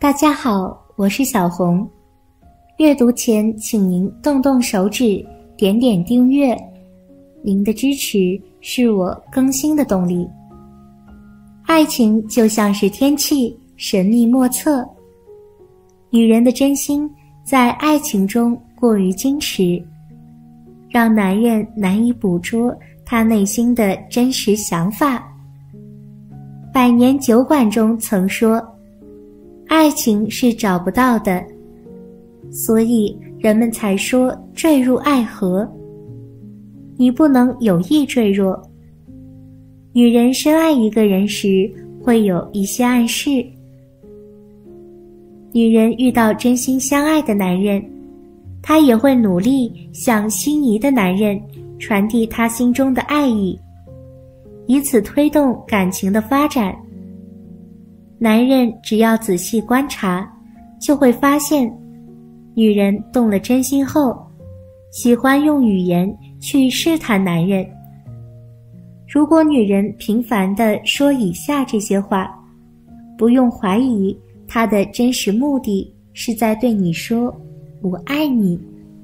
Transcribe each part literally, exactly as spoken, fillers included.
大家好，我是小红。阅读前请您动动手指，点点订阅，您的支持是我更新的动力。爱情就像是天气，神秘莫测。女人的真心在爱情中过于矜持，让男人难以捕捉她内心的真实想法。百年酒馆中曾说，爱情是找不到的，所以人们才说坠入爱河。你不能有意坠入。女人深爱一个人时，会有一些暗示。女人遇到真心相爱的男人，她也会努力向心仪的男人传递她心中的爱意，以此推动感情的发展。男人只要仔细观察，就会发现，女人动了真心后，喜欢用语言去试探男人。如果女人频繁地说以下这些话，不用怀疑她的真实目的是在对你说我爱你。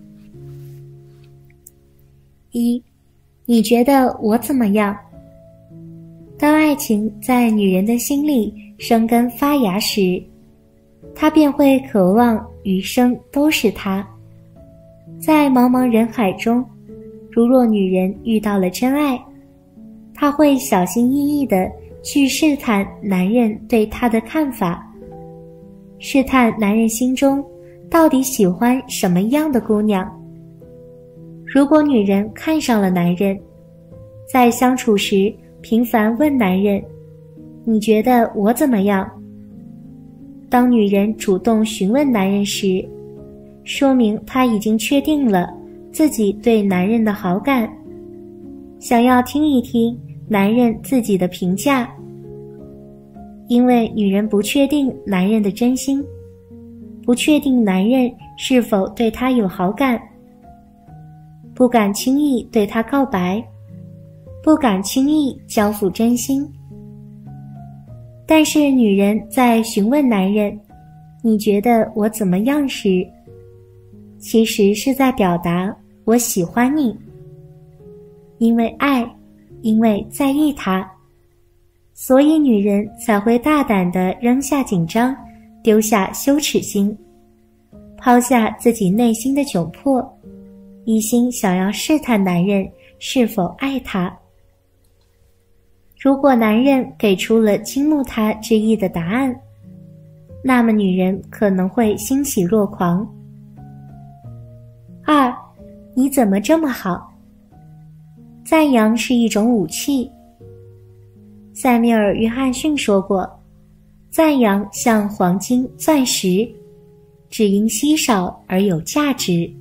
一，你觉得我怎么样？当爱情在女人的心里生根发芽时，她便会渴望余生都是他。在茫茫人海中，如若女人遇到了真爱，她会小心翼翼地去试探男人对她的看法，试探男人心中到底喜欢什么样的姑娘。如果女人看上了男人，在相处时频繁问男人，你觉得我怎么样？当女人主动询问男人时，说明她已经确定了自己对男人的好感，想要听一听男人自己的评价。因为女人不确定男人的真心，不确定男人是否对她有好感，不敢轻易对他告白，不敢轻易交付真心。但是女人在询问男人，你觉得我怎么样时，其实是在表达我喜欢你。因为爱，因为在意他，所以女人才会大胆地扔下紧张，丢下羞耻心，抛下自己内心的窘迫，一心想要试探男人是否爱她。如果男人给出了倾慕她之意的答案，那么女人可能会欣喜若狂。二，你怎么这么好？赞扬是一种武器。塞缪尔·约翰逊说过，赞扬像黄金、钻石，只因稀少而有价值。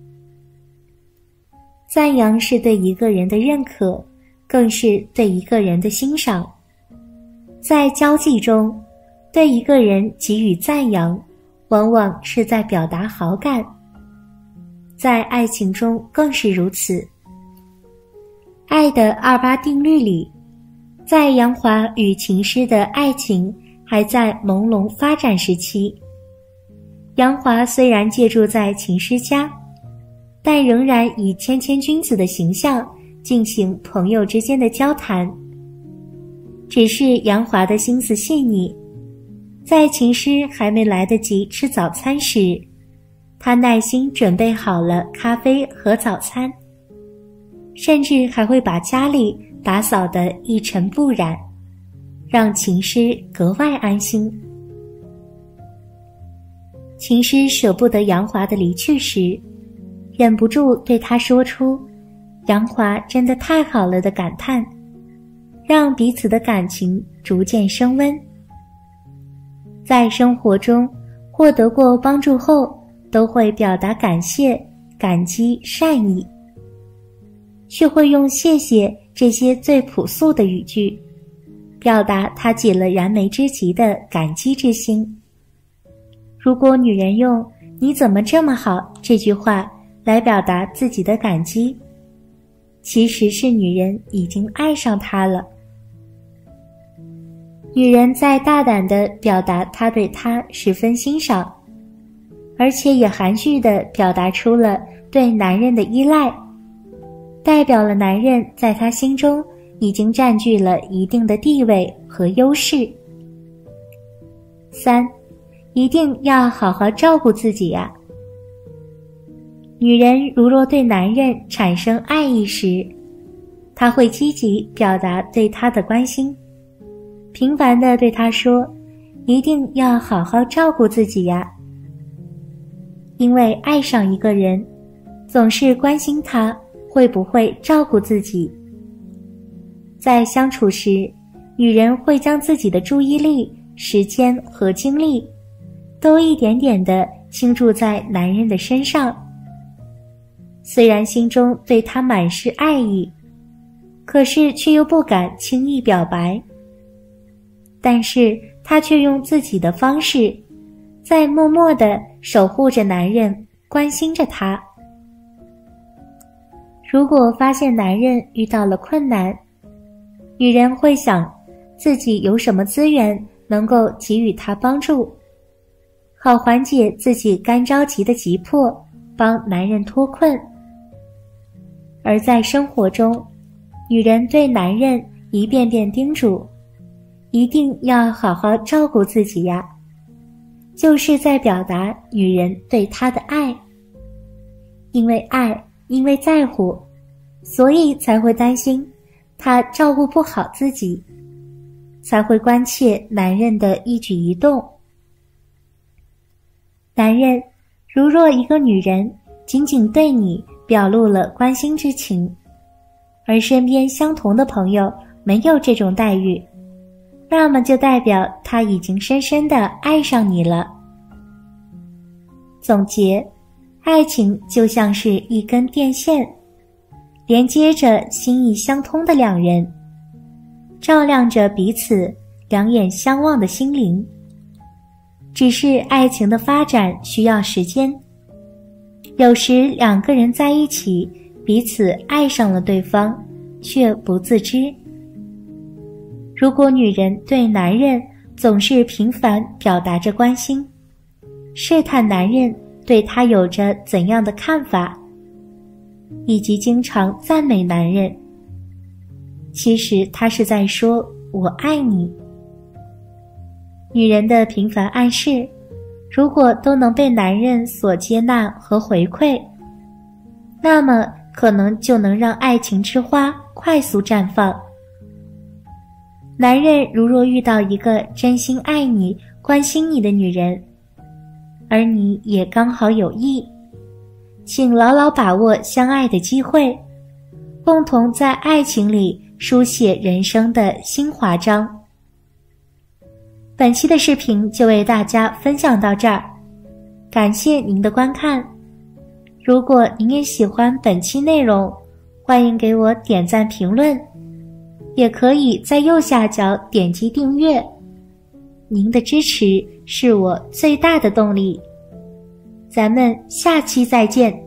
赞扬是对一个人的认可，更是对一个人的欣赏。在交际中，对一个人给予赞扬，往往是在表达好感。在爱情中更是如此。爱的二八定律里，在杨华与琴师的爱情还在朦胧发展时期，杨华虽然借住在琴师家，但仍然以谦谦君子的形象进行朋友之间的交谈。只是杨华的心思细腻，在琴师还没来得及吃早餐时，他耐心准备好了咖啡和早餐，甚至还会把家里打扫得一尘不染，让琴师格外安心。琴师舍不得杨华的离去时，忍不住对他说出杨华真的太好了的感叹，让彼此的感情逐渐升温。在生活中获得过帮助后，都会表达感谢、感激、善意，却会用谢谢这些最朴素的语句，表达他解了燃眉之急的感激之心。如果女人用你怎么这么好这句话来表达自己的感激，其实是女人已经爱上他了。 女人在大胆地表达她对他十分欣赏，而且也含蓄地表达出了对男人的依赖，代表了男人在她心中已经占据了一定的地位和优势。三，一定要好好照顾自己呀。女人如若对男人产生爱意时，她会积极表达对他的关心，频繁地对他说，一定要好好照顾自己呀。因为爱上一个人，总是关心他会不会照顾自己。在相处时，女人会将自己的注意力、时间和精力都一点点地倾注在男人的身上。虽然心中对他满是爱意，可是却又不敢轻易表白。但是她却用自己的方式，在默默地守护着男人，关心着他。如果发现男人遇到了困难，女人会想自己有什么资源能够给予他帮助，好缓解自己干着急的急迫，帮男人脱困。而在生活中，女人对男人一遍遍叮嘱，一定要好好照顾自己呀，就是在表达女人对他的爱。因为爱，因为在乎，所以才会担心他照顾不好自己，才会关切男人的一举一动。男人，如若一个女人仅仅对你表露了关心之情，而身边相同的朋友没有这种待遇，那么就代表他已经深深地爱上你了。总结，爱情就像是一根电线，连接着心意相通的两人，照亮着彼此两眼相望的心灵。只是爱情的发展需要时间，有时两个人在一起，彼此爱上了对方，却不自知。如果女人对男人总是频繁表达着关心，试探男人对她有着怎样的看法，以及经常赞美男人，其实她是在说我爱你。女人的频繁暗示，如果都能被男人所接纳和回馈，那么可能就能让爱情之花快速绽放。男人如若遇到一个真心爱你、关心你的女人，而你也刚好有意，请牢牢把握相爱的机会，共同在爱情里书写人生的新华章。本期的视频就为大家分享到这儿，感谢您的观看。如果您也喜欢本期内容，欢迎给我点赞评论，也可以在右下角点击订阅。您的支持是我最大的动力。咱们下期再见。